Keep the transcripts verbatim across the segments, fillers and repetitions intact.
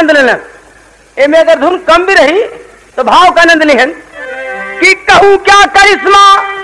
आनंद लेना। एमे अगर धुन कम भी रही तो भाव का आनंद लेहन कि कहूं क्या करिश्मा।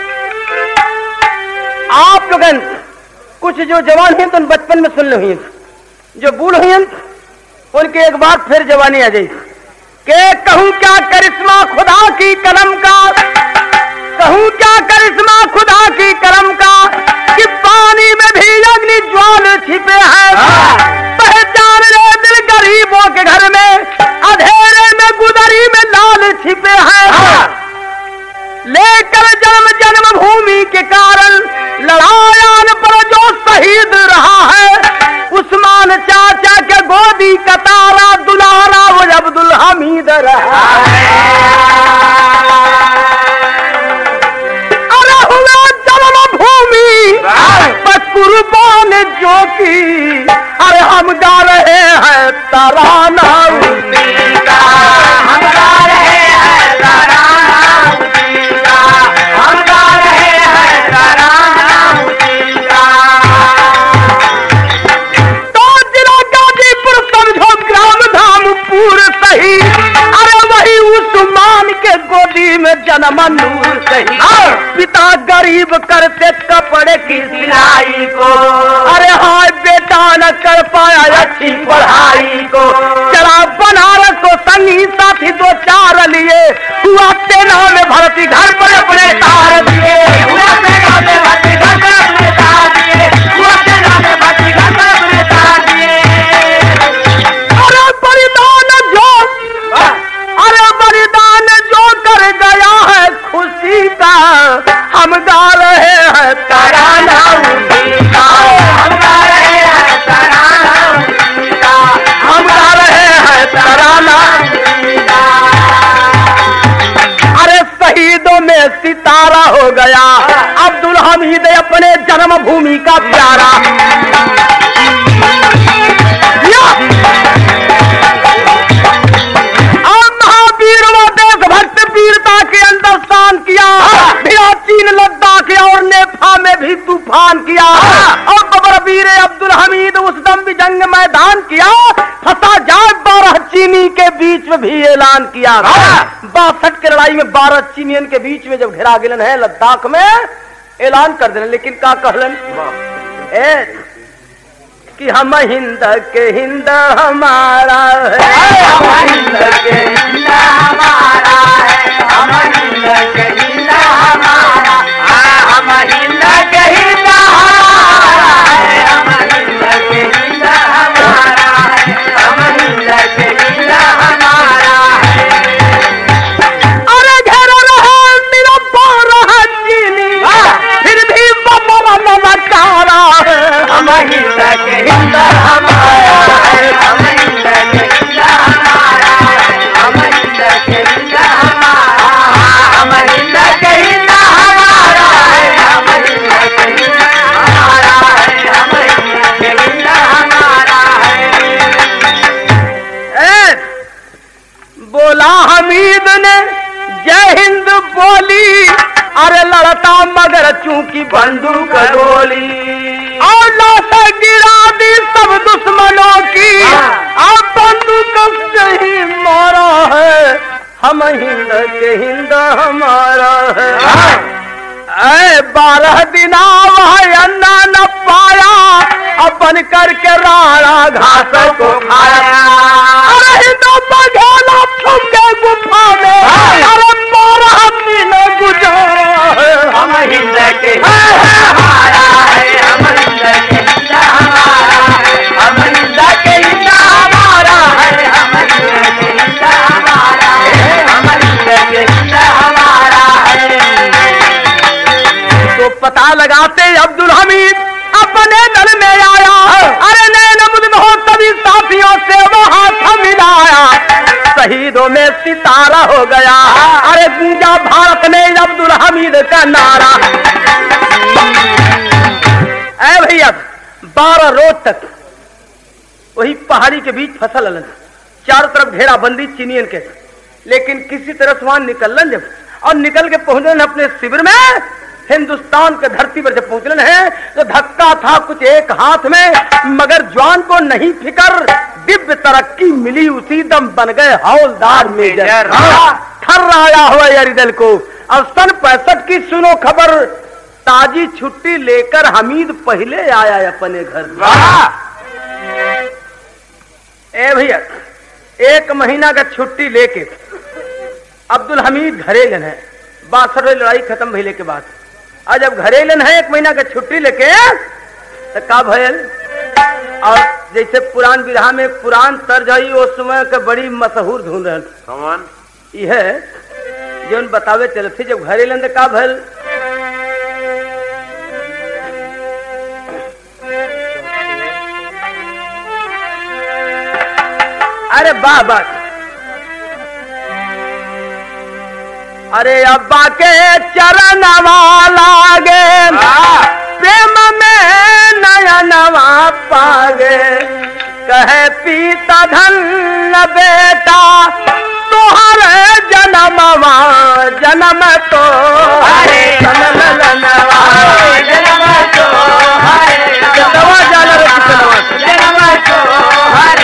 आप लोगन कुछ जो जवान हैं तो बचपन में सुन लो हुई, जो बूढ़ हुई उनके एक बार फिर जवानी आ जाए के कहूं क्या करिश्मा खुदा की कलम का, कहूं क्या करिश्मा खुदा की कलम का कि पानी में भी अग्नि ज्वाल छिपे हैं। पहचान ले दिल गरीबों के घर में, अंधेरे में गुदरी में लाल छिपे हैं। लेकर जन्म जन्म भूमि के कारण लड़ायान पर जो शहीद रहा है, उस्मान चाचा के गोदी का तारा दुलारा वो अब्दुल हमीद रहा। अरे हुआ जन्म भूमि बस कुर्बान जो की, अरे हम गा रहे हैं तराना उसी का, हम गा रहे हैं तराना उसी का, हम गा रहे हैं तराना उसी का। तो जिला गाजीपुर समझो ग्राम धामपुर सही, अरे वही उस्मान के गोदी में जन्म नूर सही। पिता गरीब करते कपड़े की सिलाई को, अरे हाय बेटा न कर पाया अच्छी पढ़ाई को। चला बनारस को संगी साथी दो चार लिए, हुआ सेना में भर्ती घर पर अपने तार दिए, हुआ सेना में भर्ती घर पर अपने तार दिए, हुआ सेना में भर्ती घर पर अपने तार दिए। अरे बलिदान जो, अरे बलिदान जो कर गया है खुशी का, हम गा रहे हैं तराना उसी का, हम गा रहे हैं तराना उसी का, हम गा रहे हैं तराना उसी का। अरे शहीदों में सितारा हो गया अब्दुल हमीद अपने जन्म भूमि का प्यारा। महावीर व देशभक्त वीरता के अंदर शान किया, चीन लद्दाख और नेपाल में भी तूफान किया, और बबर वीर अब्दुल हमीद उस दम भी जंग मैदान किया, फंसा जाए बारह चीनी के बीच में भी ऐलान किया। बासठ के लड़ाई में बारह चीनियन के बीच में जब घिरा गिलन है लद्दाख में, ऐलान कर देना। लेकिन का कहलन ए कि हम हिंद के हिंद हमारा है, हम हिंद के हिंद हमारा है, हम हिंद के हिंद हमारा, हम हिंद के हिंद हमारा है, हम हिंद के हिंद हमारा है, हम हिंद के हिंद हमारा है। अरे घर रहे मेरा बारह चीनी, फिर भी बबरा नमकारा है, हम हिंद के हिंद हमारा है, हम हिंद के हिंद हमारा है, हम हिंद के हिंद हमारा, हम हिंद के हिंद हमारा है, हम हिंद के हिंद हमारा है, हम हिंद के हिंद हमारा है। बोला हमीद ने जय हिंद बोली, अरे लड़ता मगर चूंकि बंदूक गोली, और लाशा गिरा दी सब दुश्मनों की, अब बंदूक से ही मारा है, हम हिंद के हिंद हमारा है। ऐ बारह दिना वह अन्ना न पाया, अपन करके राणा घास को खाया। अरे हिंदू बघेला छुपके गुफा में, अरे बारह दिन गुजारा है, हम हिंद के हमारा है, हम हिंद के हिंद हमारा है, हम हिंद के हिंद हमारा है, हम हिंद के हिंद हमारा है, हम हिंद के हिंद हमारा है। तो पता लगाते अब्दुल हमीद अपने दल में आया, अरे नैन मुद्द हो तभी साथियों से वो हाथ मिलाया, शहीदों में सितारा हो गया, अरे गूंजा भारत में अब्दुल हमीद का नारा। ऐ भैया बारह रोज तक वही पहाड़ी के बीच फसल हलन, चारों तरफ घेराबंदी चीनियन के, लेकिन किसी तरह से वहां निकलन जब और निकल के पहुंचलन अपने शिविर में, हिंदुस्तान के धरती पर जब पहुंचलन है तो धक्का था कुछ एक हाथ में, मगर जवान को नहीं फिकर, दिव्य तरक्की मिली, उसी दम बन गए हौलदार मेजर। थर आया हुआ अरिदल को। अब सन पैंसठ की सुनो खबर, ताजी छुट्टी लेकर हमीद पहले आया अपने घर। ए भैया, एक महीना का छुट्टी लेके अब्दुल हमीद घरेलन है। बासठ लड़ाई खत्म भइले के बाद आज अब घरेलन है, एक महीना का छुट्टी लेके तो का भयल। और जैसे पुरान विधा में पुरान तर्ज है, उस समय का बड़ी मशहूर धुन रहल यह जो बतावे चलते जब घरेलन तो का भयल। अरे वाह वाह, अरे अब्बा के चरण लागे, प्रेम में नयनवा पागे, कहे पीता धन बेटा तोहरे जन्मवा जन्म तो हरे जन्म तो हरे जन्म तो हरे।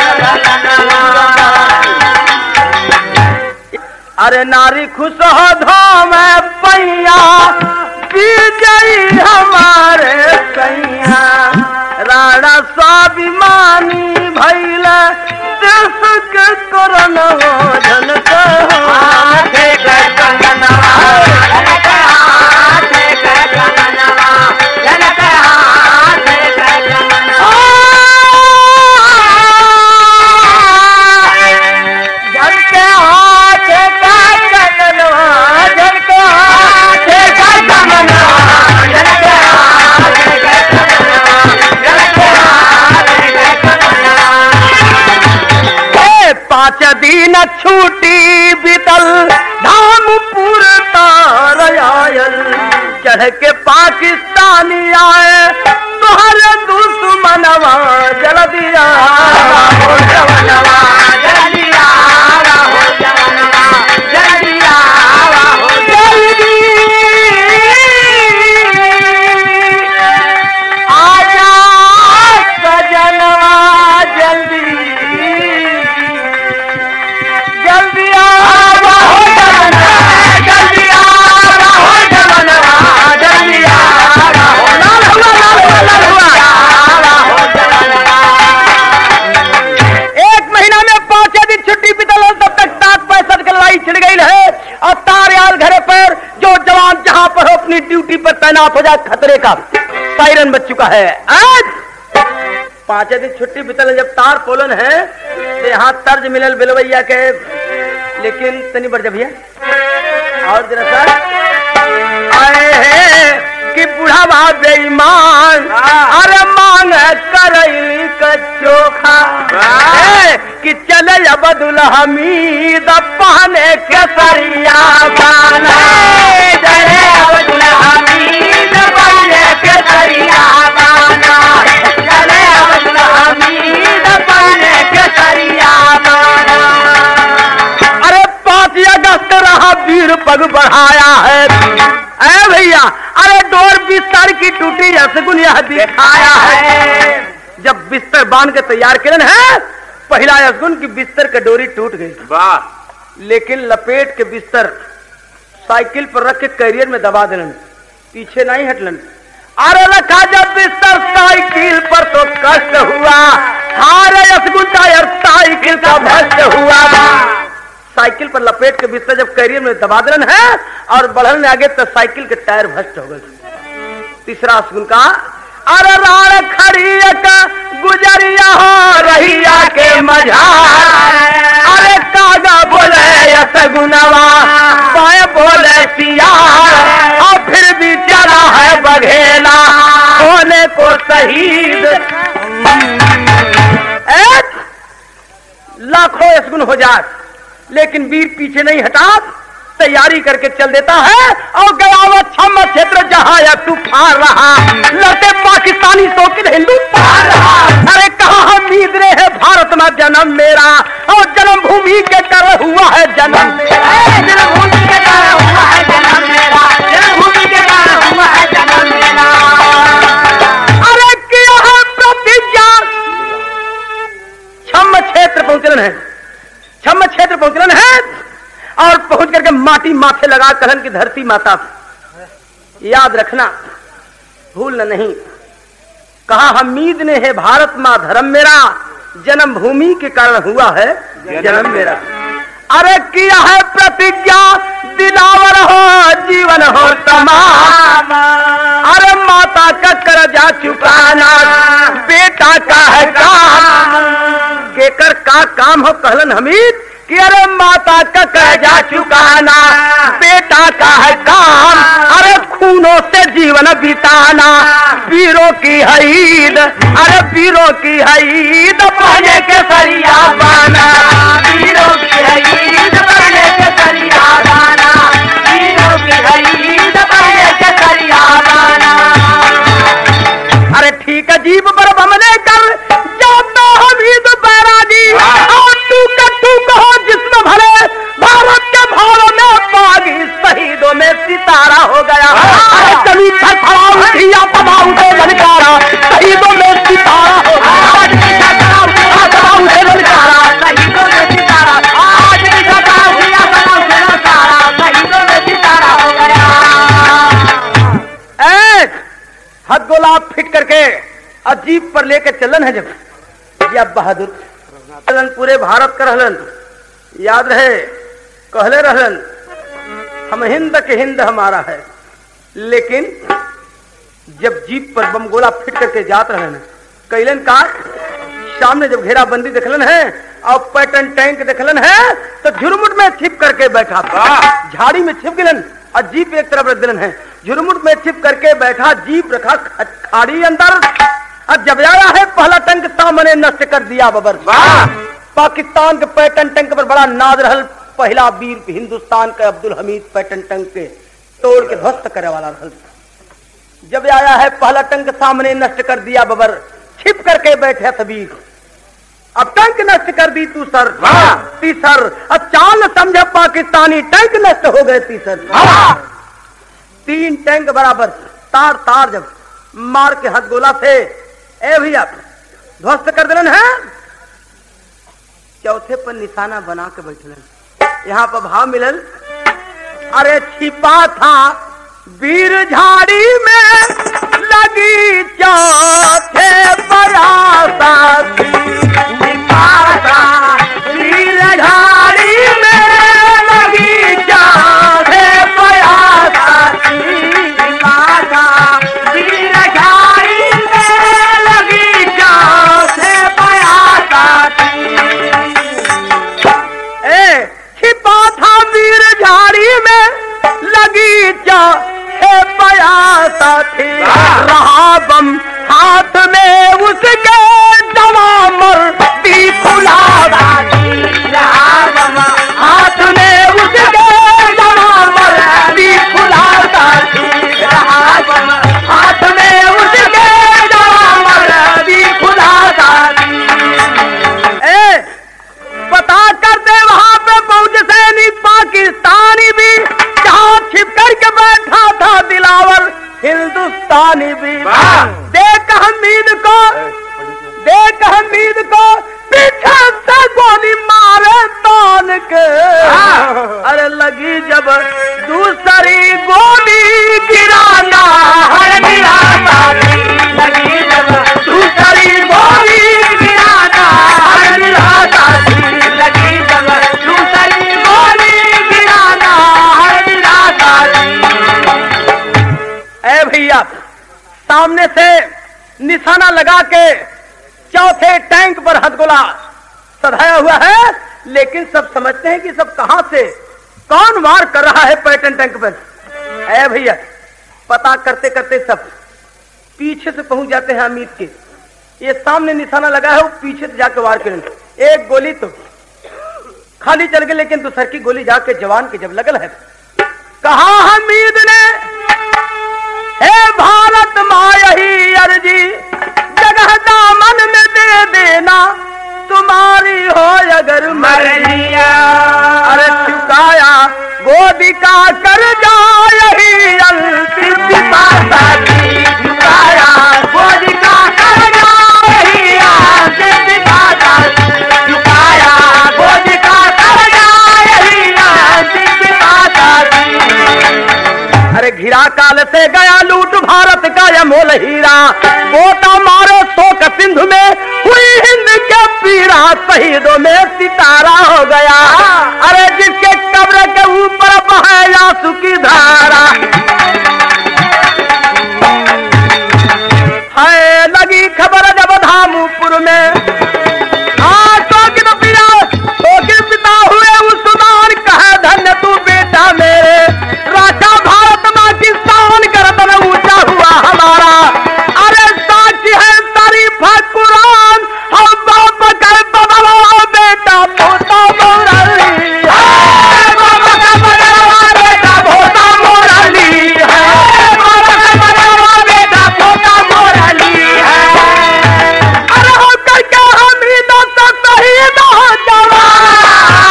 अरे नारी खुश हो धोम पैया विजयी हमारे सैया, राणा स्वाभिमानी भैल देश के करण धन पाँच दिन छूटी बीतल धामपुर तार आयल, चढ़ के पाकिस्तानी आए तोहर दुश्मनवा जल दिया आजा सजनवा जल्दी जल्दी आवा हो जवाना, जल्दी आवा हो जवाना, जल्दी आवा हो लाल हुआ लाल हुआ लाल हुआ आवा हो जवाना। एक महीना में पांच दिन छुट्टी बीतल, तब तक सात पैंसठ की लड़ाई छिड़ गई है और तारयाल घरे पर जो जवान जहां पर हो अपनी ड्यूटी पर तैनात हो जाए, खतरे का सायरन बज चुका है। आज पांच दिन छुट्टी बीतल, जब तार पोलन है तो यहाँ तर्ज मिलल बिलवैया के, लेकिन तनी बढ़ जा भैया और जरा सा आए हैं कि बुढ़ावा बेईमान अरे मांग करैली का चोखा कि चले अब्दुल हमीद पहने के सरिया बाना, चले अब्दुल हमीद पहने के सरिया बाना, चले अब्दुल हमीद पहने के सरिया बाना। अरे पांच अगस्त रहा वीर पग बढ़ाया है ऐ भैया, अरे डोर बिस्तर की टूटी रसगुन यह दिखाया है। जब बिस्तर बांध के तैयार किरण है, पहला रसगुन की बिस्तर की डोरी टूट गई, वाह, लेकिन लपेट के बिस्तर साइकिल पर रख के कैरियर में दबा देलन, पीछे नहीं हटलन। अरे रखा जब बिस्तर साइकिल पर तो कष्ट हुआ, हारे रसगुन टायर साइकिल का भ्रष्ट हुआ। साइकिल पर लपेट के बिस्तर जब कैरियर में दबा देलन है और बढ़न आगे तो साइकिल के टायर भ्रष्ट हो गए। तीसरा रसगुन का अरे राण खड़ी का गुजरिया हो रहिया के मझार, अरे कागा बोले सगुनवा पाए बोले सियार, और फिर भी चला है बघेला होने को शहीद। लाखों रसगुन हो जाए लेकिन वीर पीछे नहीं हटा, तैयारी करके चल देता है और गया हुआ छम्मा क्षेत्र जहां यह तूफान रहा, लड़ते पाकिस्तानी शौकीन हिंदुस्तान रहा। अरे कहा हमीद रे है भारत में जन्म मेरा, और जन्मभूमि के कर हुआ है जन्म मेरा, जन्मभूमि के कर हुआ है जन्म मेरा, जन्मभूमि के कर हुआ है जन्म मेरा। अरे किया है प्रतिज्ञा पहुंचलन है, छम्म क्षेत्र पहुंचलन है और पहुंच करके माटी माथे लगा कहलन की धरती माता याद रखना, भूल नहीं। कहा हमीद ने है भारत मां धर्म मेरा, जन्म भूमि के कारण हुआ है जन्म मेरा। अरे किया है प्रतिज्ञा दिलावर हो जीवन हो तमाम, अरे माता का कर्जा चुकाना बेटा का है काम। केकर का काम हो कहलन हमीद कि अरे माता का कर्जा चुकाना बेटा का है काम, अरे खूनों से जीवन बिताना वीरों की है ईद, अरे वीरों की है ईद पहने के सरिया बाना, वीरों की है ईद पहने के सरिया बाना, वीरों की है ईद पहने के सरिया बाना। अरे ठीक है जीप पर हमने कर जाता हमीद बैरागी, और तू कट्टू कहो जिसमें भले भारत के भारों में बागी शहीदों में सितारा हो गया। अरे कभी थरथरा उठी या तबाह उठे ललकारा शहीदों में सितारा हो गया, आज भी थरथरा उठे ललकारा शहीदों में सितारा, आज भी थरथरा उठी या तबाह उठे ललकारा शहीदों में सितारा हो गया। ए हद गोला फिट करके अजीब पर लेके चलन है जब या बहादुर चलन पूरे भारत का रहलन, याद रहे कहले रहलन हम हिंद के हिंद हमारा है। लेकिन जब जीप पर बमगोला फिट करके जात रहन कैलन का सामने जब घेराबंदी देखलन है और पैटर्न टैंक देखलन है तो झुरमुट में छिप करके बैठा, झाड़ी में छिप गिलन और जीप एक तरफ रख दिलन है, झुरमुट में छिप करके बैठा, जीप रखा खाड़ी अंदर। अब जब आया है पहला टैंक सामने नष्ट कर दिया बबर, पाकिस्तान के पैटर्न टैंक पर बड़ा नाज रहल, पहला वीर हिंदुस्तान के अब्दुल हमीद पैटर्न टैंक के तोड़ के ध्वस्त करे वाला रहल। जब आया है पहला टैंक सामने नष्ट कर दिया बबर, छिप करके बैठे तबीर, अब टैंक नष्ट कर दी तू सर तीसर, अब चाल समझे पाकिस्तानी टैंक नष्ट हो गए तीसर। तीन टैंक बराबर तार तार जब मार के हाथ गोला से ए भैया ध्वस्त कर देलन है, चौथे पर निशाना बना के बैठलन। यहाँ पर भाव मिलल, अरे छिपा था वीर झाड़ी में लगी चौथे परासा, छिपा था वीर झाड़ी में लगी चौथे परासा, छिपा था वीर झाड़ी में लगी चौथे परासा। ए छिपा था वीर झाड़ी में लगी चौथे पयासा थी, रहा बम हाथ में उसके दवा मरती खुलासा थी, रहा बम हाथ में उसके दवा मरती खुलासा थी, रहा बम हाथ में उसके दवा मरती खुलासा थी। ए पता कर दे वहां पे पहुंच सैनी पाकिस्तानी भी, जहां छिप करके बैठा था दिलावर हिंदुस्तानी भी। देख हमीद को, देख हमीद को पीछे से गोली मारे तान के, अरे लगी जब दूसरी गोली गिराना हर गिराता, लगी जब दूसरी गोली गिराना हर गिराता, लगी जब दूसरी गोली गिराना हर गिराता। ए भैया सामने से निशाना लगा के चौथे टैंक पर हथगोला सधाया हुआ है, लेकिन सब समझते हैं कि सब कहां से कौन वार कर रहा है पैटर्न टैंक पर। ए भैया पता करते करते सब पीछे से पहुंच जाते हैं अमीर के, ये सामने निशाना लगा है वो पीछे से जाके वार करें। एक गोली तो खाली चल गई, लेकिन दूसर की गोली जाके जवान के जब लगल है, कहा हमीद ने हे भारत माँ यही अर्जी जगह दामन में दे देना, तुम्हारी हो अगर मर्जिया, अरे चुकाया गोदी का कर्जा यही अंतिम बात, चुकाया गोदी का कर्जा यही अंतिम बात, चुकाया शहीदों में सितारा हो गया। अरे जिसके कब्र के ऊपर बहे आंसू की धारा, है लगी खबर जब धामपुर में, हाँ शोकित पिता शोकित पिता हुए उस सुदान, कहे धन्य तू बेटा मेरे, राजा भारत माँ की शान गर्दन ऊंचा हुआ हमारा। अरे साक्षी है तारीफ है कुरान, हम बाप का बदला बेटा पोता मोरली, बाबा का बदला बेटा पोता मोरली है, बाबा का बदला बेटा पोता मोरली है। अरे हो करके हम ही दोस्त शहीद हो जवान,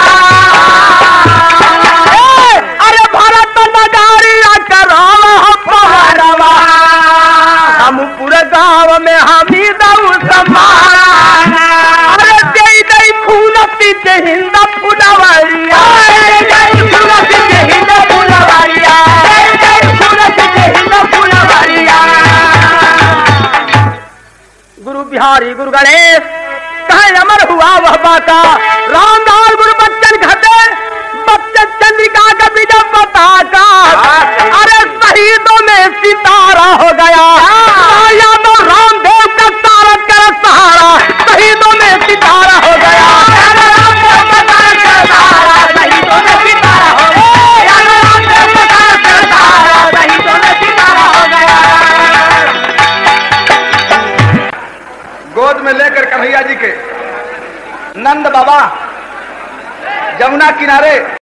अरे भारत नगारिया करावा पहरवा, हम पूरे गांव में हम ही दऊ सम्मान। अरे जय जय फूल सीते हिंद फुलवरिया, जय फूल सीते हिंद फुलवरिया, जय जय फूल सीते हिंद फुलवरिया। गुरु बिहारी गुरु गणेश कहे अमर हुआ वह बाका, रामदास गुरु बच्चन घटे बच्चन चंद्रिका का विजय पताका। अरे शहीदों में सितारा हो गया, यादव रामदेव का सारा कर सहारा, शहीदों में सितारा हो गया, रामदेव का सारा कर सहारा, शहीदों में सितारा हो गया, रामदेव का सारा कर सहारा, शहीदों में सितारा हो गया। गोद में लेकर कन्हैया जी के नंद बाबा जमुना किनारे